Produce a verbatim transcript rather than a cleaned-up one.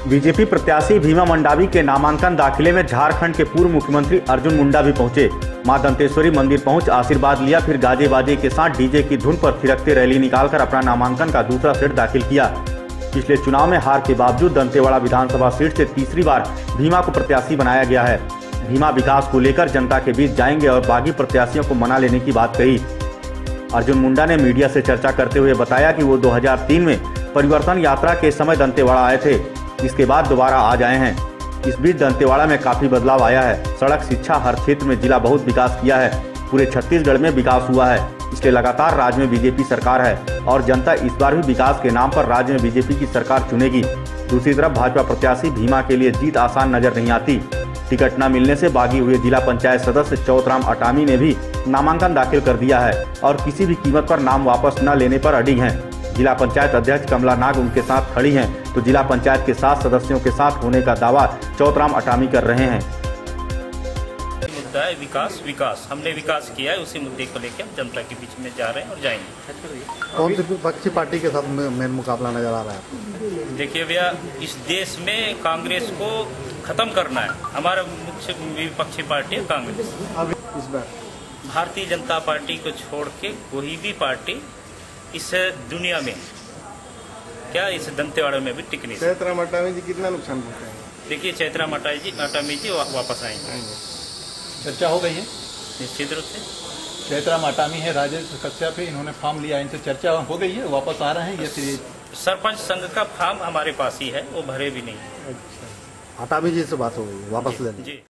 BJP प्रत्याशी भीमा मंडावी के नामांकन दाखिले में झारखंड के पूर्व मुख्यमंत्री अर्जुन मुंडा भी पहुंचे। मां दंतेश्वरी मंदिर पहुंच आशीर्वाद लिया, फिर गाजे बाजे के साथ डीजे की धुन पर थिरकते रैली निकालकर अपना नामांकन का दूसरा सेट दाखिल किया। पिछले चुनाव में हार के बावजूद दंतेवाड़ा विधानसभा सीट से तीसरी बार भीमा को प्रत्याशी बनाया गया है। भीमा विकास को लेकर जनता के बीच जाएंगे और बागी प्रत्याशियों को मना लेने की बात कही। अर्जुन मुंडा ने मीडिया से चर्चा करते हुए बताया कि वो दो हज़ार तीन में परिवर्तन यात्रा के समय दंतेवाड़ा आए थे, इसके बाद दोबारा आज आए हैं। इस बीच दंतेवाड़ा में काफी बदलाव आया है। सड़क, शिक्षा, हर क्षेत्र में जिला बहुत विकास किया है। पूरे छत्तीसगढ़ में विकास हुआ है, इसलिए लगातार राज्य में बीजेपी सरकार है और जनता इस बार भी विकास के नाम पर राज्य में बीजेपी की सरकार चुनेगी। दूसरी तरफ भाजपा प्रत्याशी भीमा के लिए जीत आसान नजर नहीं आती। टिकट न मिलने से बागी हुए जिला पंचायत सदस्य चौतराम अटामी ने भी नामांकन दाखिल कर दिया है और किसी भी कीमत पर नाम वापस न लेने पर अडिग हैं। जिला पंचायत अध्यक्ष कमला नाग उनके साथ खड़ी हैं, तो जिला पंचायत के सात सदस्यों के साथ होने का दावा चौतराम अटामी कर रहे हैं। मुद्दा है विकास विकास हमने विकास किया है, उसी मुद्दे को लेकर हम जनता के बीच में जा रहे हैं और जाएंगे। कौन सी विपक्षी पार्टी के साथ मेन मुकाबला नजर आ रहा है? देखिए भैया, इस देश में कांग्रेस को खत्म करना है। हमारा मुख्य विपक्षी पार्टी है कांग्रेस। अब इस बार भारतीय जनता पार्टी को छोड़ के कोई भी पार्टी इस दुनिया में क्या इस दंतेवाड़ा में भी टिक नहीं सकती। चैतराम अटामी जी कितना नुकसान पहुंचाएंगे? देखिए, चैतराम अटामी जी अटामी जी वा, वापस आएंगे। चर्चा हो गई है निश्चित रूप से। चैतराम अटामी है, राजेश कश्यप पे इन्होंने फॉर्म लिया, इनसे चर्चा हो गई है, वापस आ रहे हैं। ये फिर सरपंच संघ का फॉर्म हमारे पास ही है, वो भरे भी नहीं। अच्छा, अटामी जी से बात हो गई वापस लेने? जी।